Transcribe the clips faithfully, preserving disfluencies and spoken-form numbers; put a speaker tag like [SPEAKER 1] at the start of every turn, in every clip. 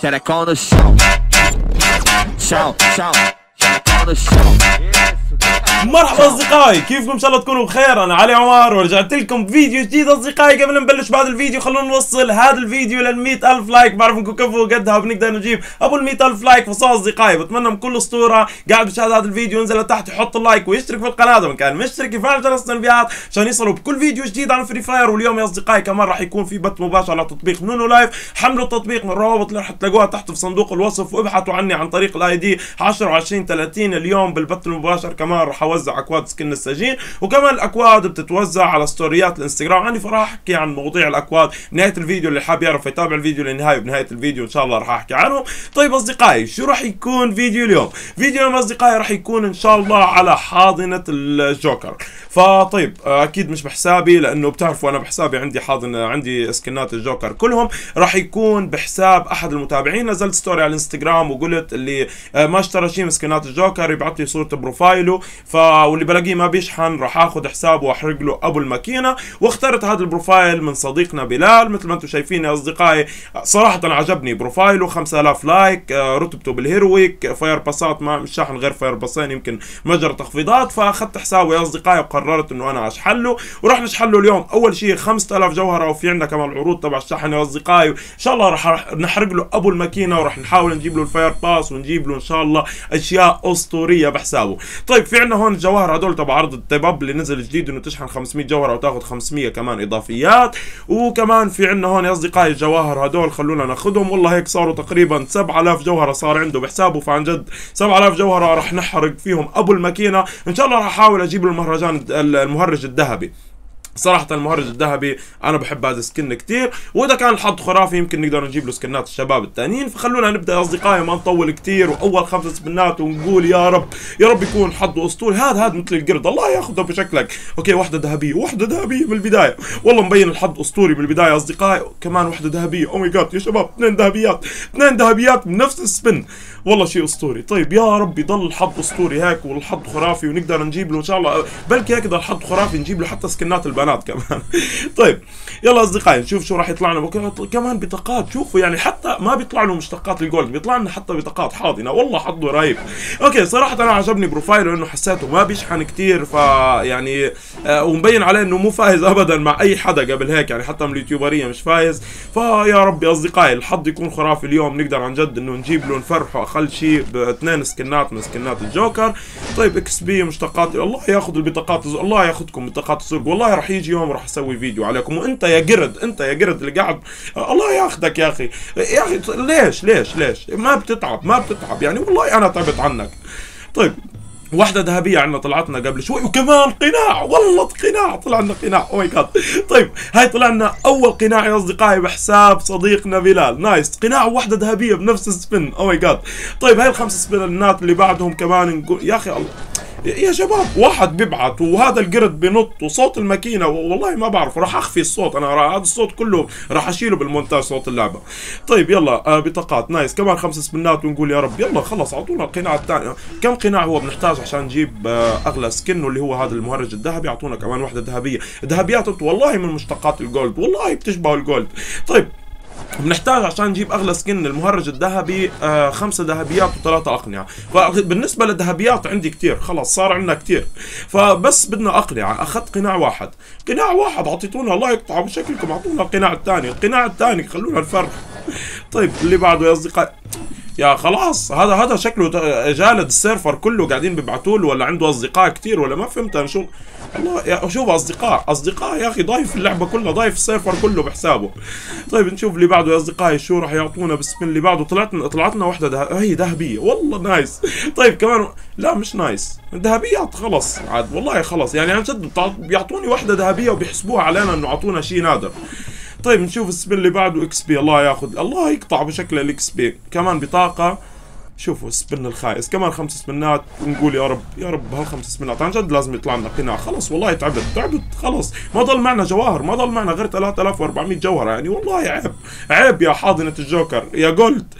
[SPEAKER 1] Check on the show. Show, show. Check on the show.
[SPEAKER 2] مرحبا اصدقائي، كيفكم؟ ان شاء الله تكونوا بخير. انا علي عمر ورجعت لكم بفيديو جديد. اصدقائي قبل ما نبلش بهذا الفيديو خلونا نوصل هذا الفيديو لل مئة ألف لايك. بعرف انكم كفوا قدها وبنقدر نجيب ابو ال مئة ألف لايك. فصار اصدقائي بتمنى من كل اسطوره قاعد بشاهد هذا الفيديو ينزل لتحت يحط اللايك ويشترك في القناه اذا كان مشترك، يفعل جرس التنبيهات عشان يصلوا بكل فيديو جديد عن فري فاير. واليوم يا اصدقائي كمان راح يكون في بث مباشر على تطبيق نونو لايف. حملوا التطبيق من الروابط اللي راح تلاقوها تحت في صندوق الوصف، وابحثوا عني عن طريق الاي دي عشرة وعشرين ثلاثين. اليوم بالبث المباشر كمان راح اوزع اكواد سكن السجين، وكمان الاكواد بتتوزع على ستوريات الانستغرام عندي. فراح احكي عن مواضيع الاكواد بنهايه الفيديو، اللي حاب يعرف يتابع الفيديو للنهايه. بنهايه الفيديو ان شاء الله راح احكي عنهم. طيب اصدقائي شو راح يكون فيديو اليوم؟ فيديو اليوم اصدقائي راح يكون ان شاء الله على حاضنه الجوكر. فطيب اكيد مش بحسابي، لانه بتعرفوا انا بحسابي عندي حاضنه، عندي سكنات الجوكر كلهم. راح يكون بحساب احد المتابعين. نزلت ستوري على الانستغرام وقلت اللي ما اشترى شيء من سكنات الجوكر يبعث لي صوره بروفايله، ف واللي بلاقيه ما بيشحن راح اخذ حسابه واحرق له ابو الماكينه. واخترت هذا البروفايل من صديقنا بلال. مثل ما انتم شايفين يا اصدقائي صراحه عجبني بروفايله، خمسة آلاف لايك، رتبته بالهيرويك، فاير باسات ما مش شاحن غير فاير باسين، يمكن مجرى تخفيضات. فاخذت حسابه يا اصدقائي وقررت انه انا اشحن له، وراح نشحن له اليوم اول شيء خمسة آلاف جوهره، وفي عندنا كمان العروض تبع الشحن يا اصدقائي. ان شاء الله راح نحرق له ابو الماكينه، وراح نحاول نجيب له الفاير باس ونجيب له ان شاء الله اشياء اسطوريه بحسابه. طيب في عندنا هون الجواهر هدول تبع عرض التباب اللي نزل جديد، انه تشحن خمسمئة جوهره وتاخذ خمسمئة كمان اضافيات. وكمان في عندنا هون يا اصدقائي الجواهر هدول خلونا ناخذهم. والله هيك صاروا تقريبا سبعة آلاف جوهره صار عنده بحسابه. فعن جد سبعة آلاف جوهره راح نحرق فيهم ابو الماكينه. ان شاء الله راح احاول اجيب له المهرجان المهرج الذهبي. صراحة المهرج الذهبي أنا بحب هذا السكن كتير، وإذا كان الحظ خرافي يمكن نقدر نجيب له سكنات الشباب الثانيين. فخلونا نبدأ يا أصدقائي ما نطول كتير، وأول خمس سبنات ونقول يا رب يا رب يكون حظه أسطوري. هذا هذا مثل القرد الله ياخذه بشكلك. أوكي واحدة ذهبية، واحدة ذهبية من البداية. والله مبين الحظ أسطوري بالبداية يا أصدقائي. كمان واحدة ذهبية. أو ماي جاد يا شباب، اثنين ذهبيات، اثنين ذهبيات من نفس السبن. والله شيء أسطوري. طيب يا رب يضل الحظ أسطوري هيك والحظ خرافي، ونقدر نجيب له إن شاء الله بلكي هيك إذا الحظ خرافي نجيب له حتى سكنات البنات كمان. طيب يلا اصدقائي نشوف شو راح يطلع لنا. كمان بطاقات، شوفوا يعني حتى ما بيطلع له مشتقات الجولد، بيطلع لنا حتى بطاقات حاضنه. والله حظه رهيب. اوكي صراحه انا عجبني بروفايله انه حسيته ما بيشحن كثير، فيعني آه ومبين عليه انه مو فايز ابدا مع اي حدا قبل هيك، يعني حتى من اليوتيوبريه مش فايز. فيا رب يا اصدقائي الحظ يكون خرافي اليوم، نقدر عن جد انه نجيب له نفرحه اقل شيء باثنين سكنات من سكنات الجوكر. طيب اكس بي مشتقات، الله ياخذ البطاقات، الله ياخذكم بطاقات السوق. والله راح يجي يوم راح اسوي فيديو عليكم. وانت يا قرد، انت يا قرد اللي قاعد الله ياخذك يا اخي. يا اخي ليش ليش ليش ما بتتعب ما بتتعب يعني؟ والله انا تعبت عنك. طيب واحدة ذهبية عندنا طلعتنا قبل شوي، وكمان قناع. والله قناع طلع لنا قناع. او ماي جاد. طيب هاي طلع لنا اول قناع يا اصدقائي بحساب صديقنا بلال. نايس، قناع وواحدة ذهبية بنفس السبن. او ماي جاد. طيب هاي الخمس سبنات اللي بعدهم كمان نقول يا اخي الله يا شباب، واحد بيبعت وهذا القرد بنط وصوت الماكينه والله ما بعرف. راح اخفي الصوت انا، هذا الصوت كله راح اشيله بالمونتاج صوت اللعبه. طيب يلا آه بطاقات نايس، كمان خمس سبنات ونقول يا رب يلا خلص اعطونا القناع الثاني. كم قناع هو بنحتاج عشان نجيب آه اغلى سكن اللي هو هذا المهرج الذهبي؟ اعطونا كمان واحده ذهبيه. ذهبيات والله من مشتقات الجولد، والله بتشبه الجولد. طيب بنحتاج عشان نجيب اغلى سكن المهرج الذهبي آه خمسه ذهبيات وثلاثه اقنعه. فبالنسبه للذهبيات عندي كثير، خلاص صار عندنا كثير، فبس بدنا اقنعه. اخذت قناع واحد، قناع واحد اعطيتونا الله يقطع بشكلكم، اعطونا القناع الثاني، القناع الثاني خلونا الفرق. طيب اللي بعده يا اصدقائي يا خلاص هذا هذا شكله جالد السيرفر كله قاعدين بيبعتوا له، ولا عنده اصدقاء كثير ولا ما فهمت انا شو. الله يا شوف اصدقاء اصدقاء يا اخي، ضايف اللعبه كلها، ضايف السيرفر كله بحسابه. طيب نشوف اللي بعده يا اصدقائي شو راح يعطونا بالسبن اللي بعده. طلعتنا طلعتنا واحده ده... هي ذهبيه والله نايس. طيب كمان لا مش نايس، ذهبيات خلص عاد والله خلص يعني عن جد بيعطوني واحده ذهبيه وبيحسبوها علينا انه اعطونا شيء نادر. طيب نشوف السبن اللي بعده اكس بي. الله ياخذ الله يقطع بشكل الاكس بي. كمان بطاقه، شوفوا السبن الخايس، كمان خمس سبنات ونقول يا رب يا رب هالخمس سبنات عن جد لازم يطلع لنا قناع. خلص والله تعبت تعبت خلص، ما ضل معنا جواهر، ما ضل معنا غير ثلاثة آلاف وأربعمئة جوهره يعني. والله عيب عيب يا حاضنه الجوكر يا جولد.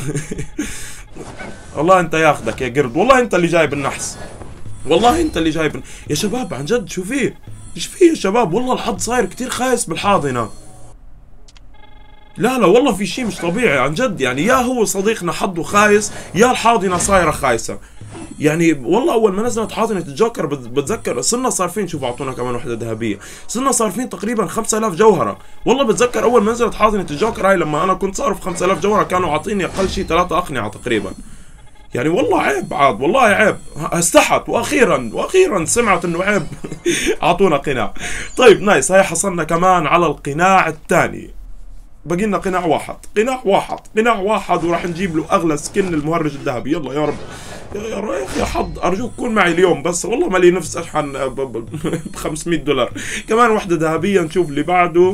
[SPEAKER 2] والله انت ياخذك يا قرد، والله انت اللي جايب النحس، والله انت اللي جايب. يا شباب عن جد شو فيه؟ ايش فيه يا شباب؟ والله الحظ صاير كثير خايس بالحاضنه لا لا والله في شيء مش طبيعي عن جد، يعني يا هو صديقنا حظه خايس يا الحاضنه صايره خايسه. يعني والله اول ما نزلت حاضنه الجوكر بتذكر صرنا صارفين، شوف اعطونا كمان وحده ذهبيه، صرنا صارفين تقريبا خمسة آلاف جوهره. والله بتذكر اول ما نزلت حاضنه الجوكر هاي لما انا كنت صارف خمسة آلاف جوهره كانوا عاطيني اقل شيء ثلاثة اقنعه تقريبا. يعني والله عيب عاد، والله عيب. استحت واخيرا واخيرا سمعت انه عيب اعطونا قناع. طيب نايس، هاي حصلنا كمان على القناع الثاني، باقي لنا قناع واحد، قناع واحد، قناع واحد، وراح نجيب له اغلى سكن المهرج الذهبي. يلا يا رب يا رب يا حظ، ارجوك كون معي اليوم، بس والله ما لي نفس اشحن ب خمسمية دولار. كمان وحده ذهبيه، نشوف اللي بعده.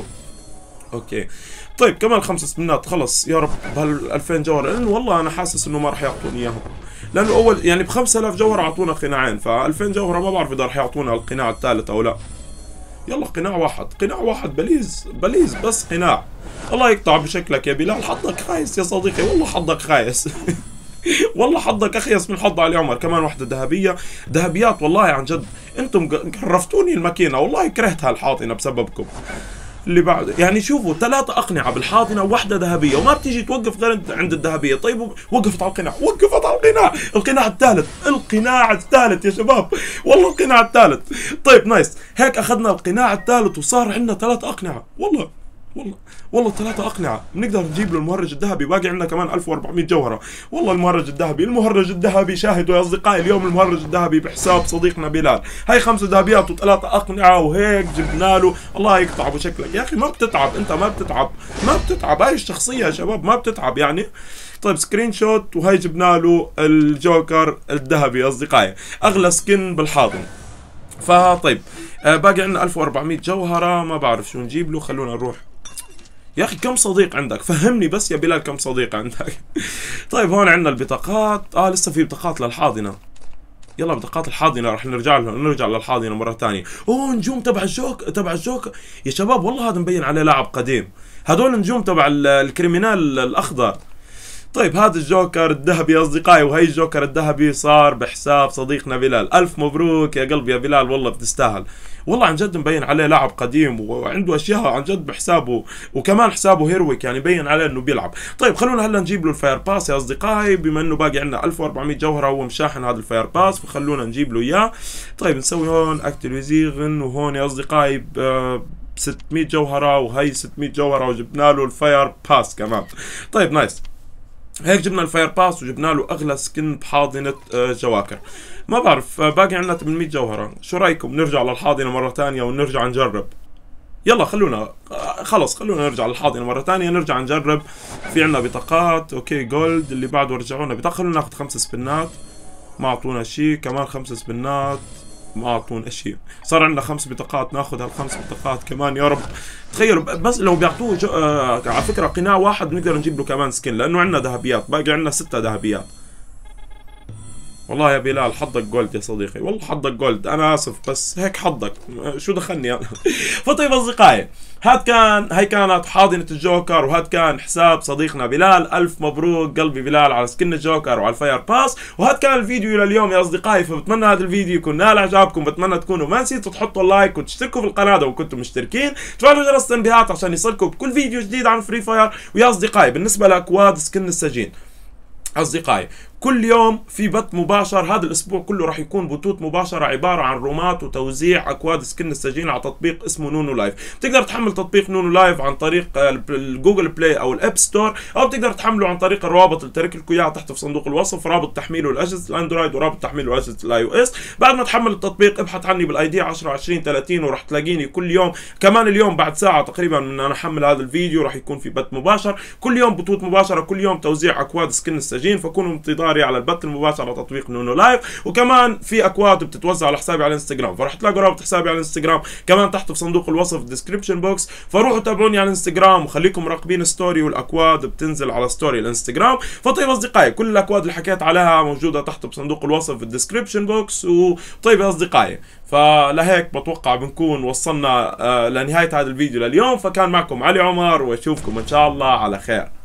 [SPEAKER 2] اوكي طيب كمان خمس سبنات، خلص يا رب بهال ألفين جوهره، لانه والله انا حاسس انه ما راح يعطوني اياهم، لانه اول يعني ب خمسة آلاف جوهره اعطونا قناعين، ف ألفين جوهره ما بعرف اذا راح يعطونا القناع الثالث او لا. يلا قناع واحد، قناع واحد بليز بليز، بس قناع. الله يقطع بشكلك يا بلال، حظك خايس يا صديقي، والله حظك خايس. والله حظك اخيس من حظ علي عمر. كمان وحده ذهبيه، ذهبيات والله عن جد انتم قرفتوني الماكينه، والله كرهت هالحاضنه بسببكم. اللي بعده يعني شوفوا ثلاثة أقنعة بالحاضنة وواحدة ذهبية، وما بتيجي توقف غير عند الذهبية. طيب وقفت على القناع، وقفت على القناع، القناع الثالث، القناع الثالث يا شباب، والله القناع الثالث. طيب نايس، هيك أخذنا القناع الثالث وصار عندنا ثلاث أقنعة. والله والله والله ثلاثة أقنعة بنقدر نجيب له المهرج الذهبي، باقي عندنا كمان ألف وأربعمية جوهرة. والله المهرج الذهبي، المهرج الذهبي شاهدوا يا أصدقائي اليوم المهرج الذهبي بحساب صديقنا بلال. هاي خمسة ذهبيات وثلاثة أقنعة وهيك جبنا له. الله يقطع بشكلك يا أخي، ما بتتعب أنت، ما بتتعب ما بتتعب هاي الشخصية يا شباب ما بتتعب يعني. طيب سكرين شوت، وهي جبنا له الجوكر الذهبي يا أصدقائي، أغلى سكن بالحاضن. فطيب آه باقي عندنا ألف وأربعمية جوهرة، ما بعرف شو نجيب له، خلونا نروح. يا اخي كم صديق عندك؟ فهمني بس يا بلال كم صديق عندك؟ طيب هون عندنا البطاقات، اه لسه في بطاقات للحاضنه. يلا بطاقات الحاضنه راح نرجع لها، نرجع للحاضنه مره ثانيه. اوه نجوم تبع الجوك تبع الجوك يا شباب، والله هذا مبين عليه لاعب قديم، هذول نجوم تبع الكريمينال الاخضر. طيب هذا الجوكر الذهبي يا اصدقائي، وهي الجوكر الذهبي صار بحساب صديقنا بلال. الف مبروك يا قلبي يا بلال، والله بتستاهل، والله عن جد مبين عليه لاعب قديم وعنده اشياء عن جد بحسابه، وكمان حسابه هيرويك يعني بين عليه انه بيلعب. طيب خلونا هلا نجيب له الفاير باس يا اصدقائي، بما انه باقي عندنا ألف وأربعمية جوهره هو مشاحن هذا الفاير باس، فخلونا نجيب له اياه. طيب نسوي هون اكتيفيزيغن، وهون يا اصدقائي ب ستمية جوهره، وهي ستمية جوهره، وجبنا له الفاير باس كمان. طيب نايس، هيك جبنا الفاير باس وجبنا له اغلى سكن بحاضنه جواكر. ما بعرف باقي عندنا ثمانمية جوهره، شو رايكم نرجع للحاضنه مره ثانيه ونرجع نجرب؟ يلا خلونا خلص خلونا نرجع للحاضنه مره ثانيه نرجع نجرب. في عندنا بطاقات، اوكي جولد اللي بعده رجعونا بطاقه، خلونا ناخذ خمس سبنات، ما اعطونا شيء، كمان خمس سبنات ما اعطونا شيء، صار عندنا خمس بطاقات، ناخذ هالخمس بطاقات كمان يا رب. تخيلوا بس لو بيعطوه آه على فكره قناع واحد بنقدر نجيب له كمان سكن، لانه عندنا ذهبيات، باقي عندنا ستة ذهبيات. والله يا بلال حظك جولد يا صديقي، والله حظك جولد، انا اسف بس هيك حظك، شو دخلني انا. فطيب اصدقائي هاد كان هي كانت حاضنة الجوكر، وهاد كان حساب صديقنا بلال. الف مبروك قلبي بلال على سكن الجوكر وعلى الفاير باس. وهاد كان الفيديو لليوم يا اصدقائي، فبتمنى هذا الفيديو يكون نال اعجابكم، بتمنى تكونوا ما نسيتوا تحطوا لايك وتشتركوا في القناه لو كنتم مشتركين، تفعلوا جرس التنبيهات عشان يصلكم بكل فيديو جديد عن فري فاير. ويا اصدقائي بالنسبه لاكواد سكن السجين اصدقائي، كل يوم في بث مباشر، هذا الاسبوع كله راح يكون بثوث مباشره عباره عن رومات وتوزيع اكواد سكن السجين على تطبيق اسمه نونو لايف. بتقدر تحمل تطبيق نونو لايف عن طريق الجوجل بلاي او الاب ستور، او بتقدر تحمله عن طريق الروابط اللي ترك لكم اياها تحت في صندوق الوصف، رابط تحميله لاجهزه الاندرويد ورابط تحميله لاجهزه الاي او اس. بعد ما تحمل التطبيق ابحث عني بالاي دي عشرة عشرين ثلاثين وراح تلاقيني كل يوم. كمان اليوم بعد ساعه تقريبا من انا احمل هذا الفيديو راح يكون في بث مباشر، كل يوم بثوث مباشره، كل يوم توزيع اكواد سكن السجين، فكونوا انتظاري على البث المباشر على تطبيق نونو لايف. وكمان في اكواد بتتوزع على حسابي على الانستغرام، فراح تلاقوا رابط حسابي على الانستغرام كمان تحت في صندوق الوصف الديسكربشن بوكس، فروحوا تابعوني على الانستغرام وخليكم مراقبين ستوري، والاكواد بتنزل على ستوري الانستغرام. فطيب اصدقائي كل الاكواد اللي حكيت عليها موجوده تحت بصندوق الوصف في الديسكربشن بوكس. وطيب يا اصدقائي فلهيك بتوقع بنكون وصلنا آه لنهايه هذا الفيديو لليوم، فكان معكم علي عمر واشوفكم ان شاء الله على خير.